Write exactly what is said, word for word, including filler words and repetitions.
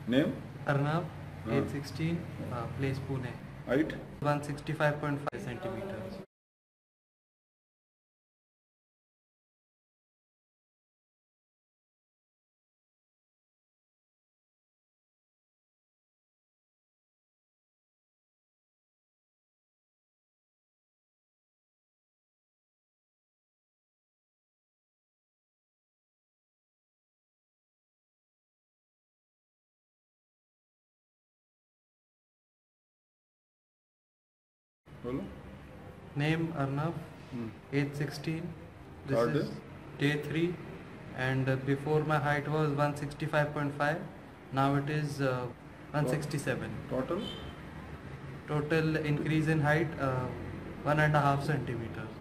Name? Arnav, हाँ. age sixteen, uh, place Pune. Height? one sixty-five point five centimeters. बोलो. Name Arnav, Hmm. age sixteen. This Third is day three, and uh, before my height was one sixty-five point five. Now it is uh, one sixty-seven. Total? Total increase in height uh, one and a half centimeters.